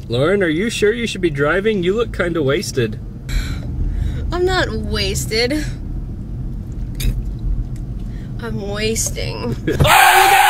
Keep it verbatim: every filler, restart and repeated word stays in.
Lauren, are you sure you should be driving? You look kind of wasted. I'm not wasted. I'm wasting. Oh, look out!